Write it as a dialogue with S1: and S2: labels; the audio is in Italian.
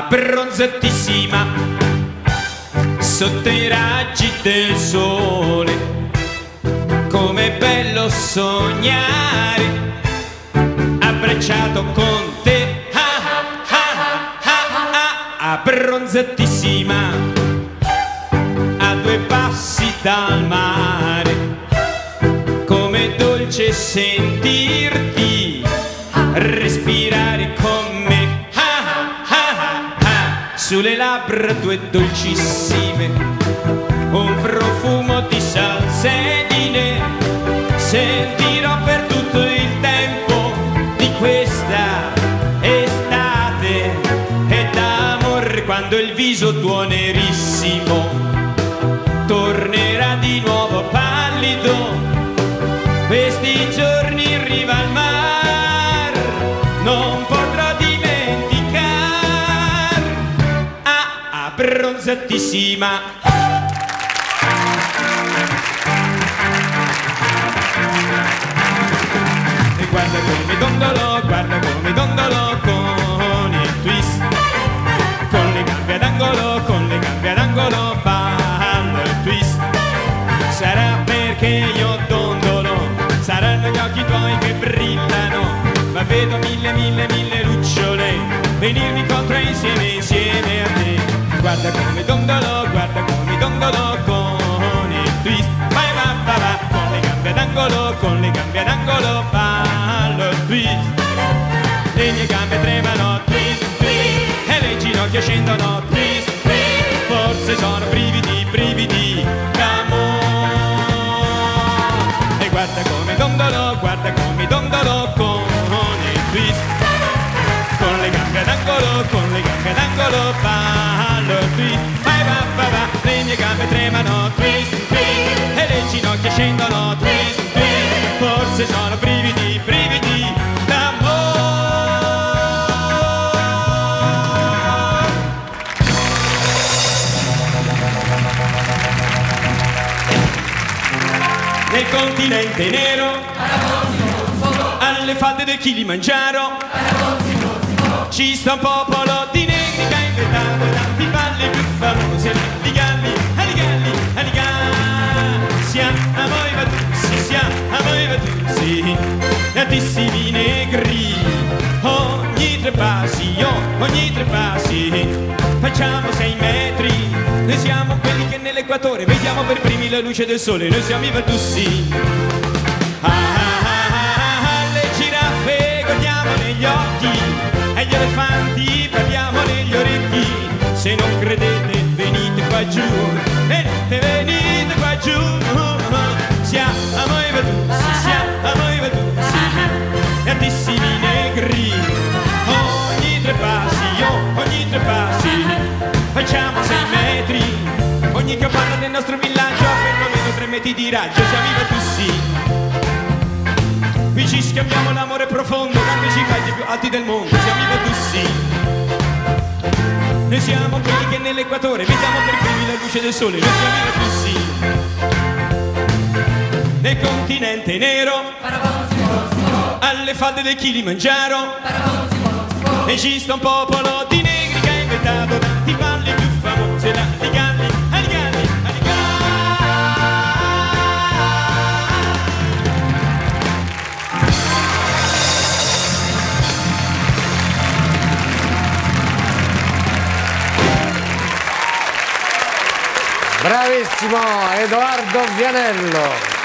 S1: abbronzatissima sotto i raggi del sole. Com'è bello sognare abbracciato con te, abbronzatissima a 2 passi dal mare. Com'è dolce sentirti respirare con me, sulle labbra tue dolcissime, un profumo di salsedine. Sentirò per tutto il tempo di questa estate e d'amore, quando il viso tuo nerissimo tornerà di nuovo pallido. Questi giorni in riva al mar non potrò dimenticare, abbronzatissima. E guarda come dondolo con il twist, con le gambe ad angolo, ballo il twist. Sarà perché io dondolo, saranno gli occhi tuoi che brillano, ma vedo mille lucciole venirmi incontro insieme a te. Guarda come dondolo con il twist, vai va, con le gambe ad angolo, ballo il twist. Le mie gambe tremano, twist, e le ginocchia scendono, twist, forse sono brividi d'amore. E guarda come dondolo con il twist, con le gambe ad angolo, ballo il twist, vai va, le mie gambe tremano, twist, e le ginocchia scendono, twist, forse sono brividi d'amore. Nel continente nero, alle falde del Kilimangiaro, ci sta un popolo di negri che ha inventato tanti balli più famosi. Aligalli, siamo i Vattusi, tantissimi negri. Ogni tre passi, facciamo 6 metri. Noi siamo quelli che nell'equatore vediamo per primi la luce del sole. Noi siamo i Vattusi. Le giraffe guardiamo negli occhi, e gli elefanti parliamo negli orecchi. Se non credete venite qua giù, venite qua giù. Siamo i Vattusi, tantissimi negri. Ogni tre passi, facciamo 6 metri. Ogni capanna del nostro villaggio ha perlomeno 3 metri di raggio. Siamo i Vattusi. Qui ci scambiamo l'amore profondo, quando ci fai più alti del mondo. Siamo i Vattusi. Noi siamo quelli che nell'equatore vediamo per primi la luce del sole. Noi siamo i Vattusi. Nel continente nero, alle falde del Kilimangiaro, e ci sta un popolo di negri che ha inventato tanti balli più famosi. Aligalli.
S2: Bravissimo Edoardo Vianello.